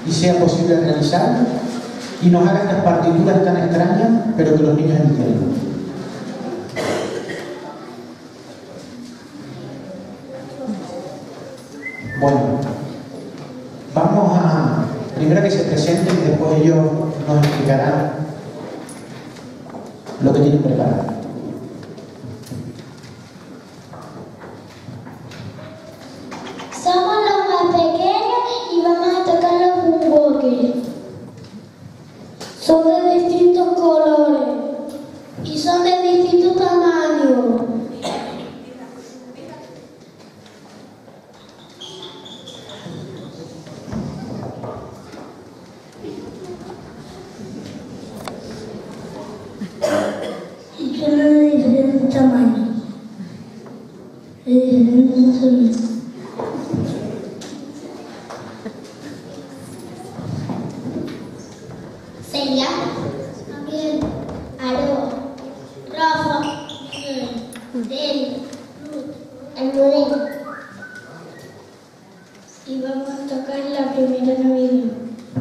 y sea posible realizar, y nos haga estas partituras tan extrañas, pero que los niños entiendan. Bueno, vamos a primero que se presenten y después ellos nos explicarán lo que tienen preparado. Somos los más pequeños y vamos a tocar los boomboxes. Son de distintos colores y son de distintos tamaños. Y son de diferentes tamaños, de diferentes sonidos. Celia, Gabriel, Aroa, Rafa, Deli, Ruth, Almudena. Y vamos a tocar la primera Navidad.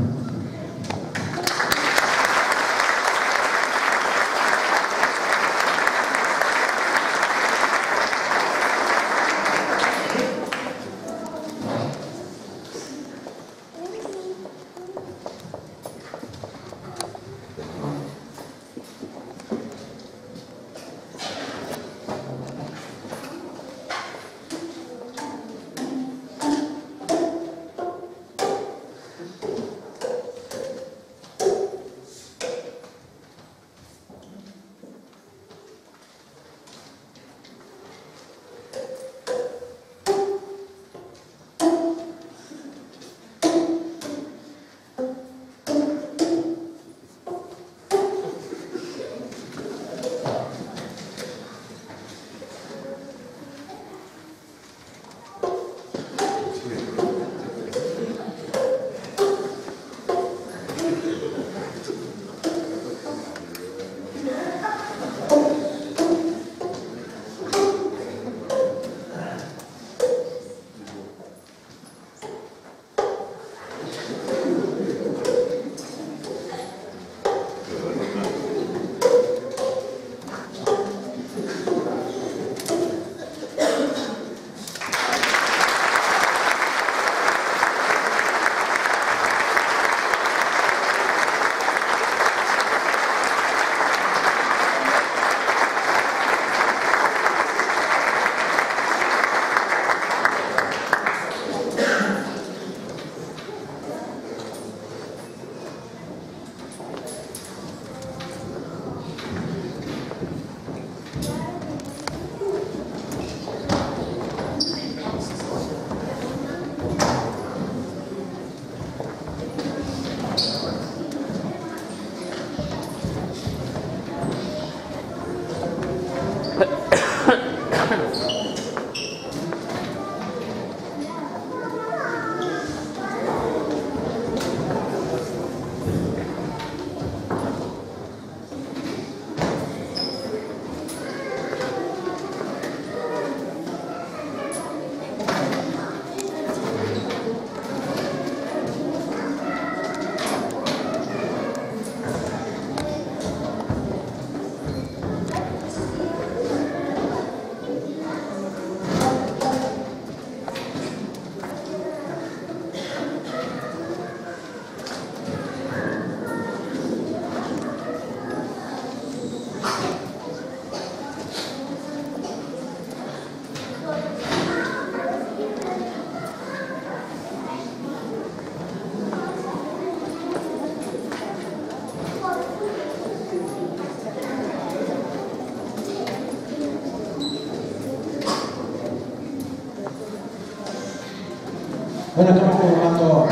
Bueno, estamos colocando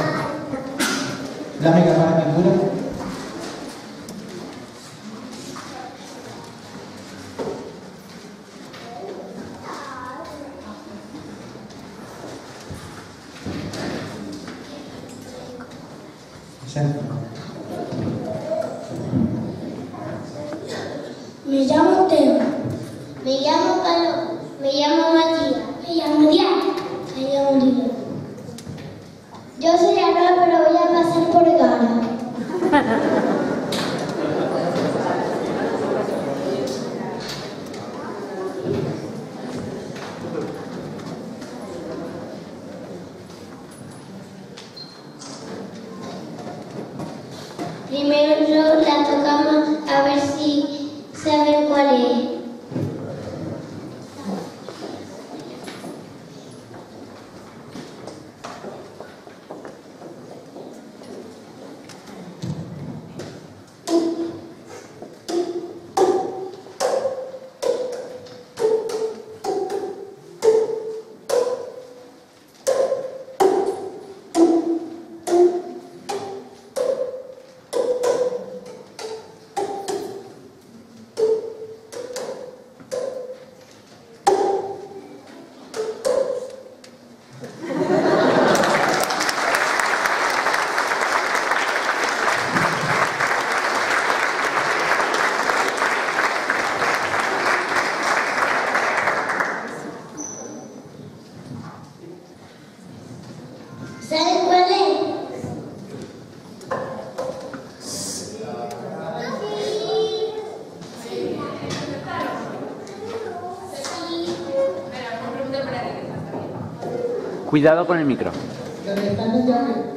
la mega para pintura. Me llamo Teo. Me llamo Carlos. Me llamo Matías. Me llamo Diana. Me llamo Diana. Yo soy Aroa, pero voy a pasar Primero la tocamos a ver si saben cuál es. ¿Saben cuál es? Cuidado con el micro. ¿Dónde están los llaves?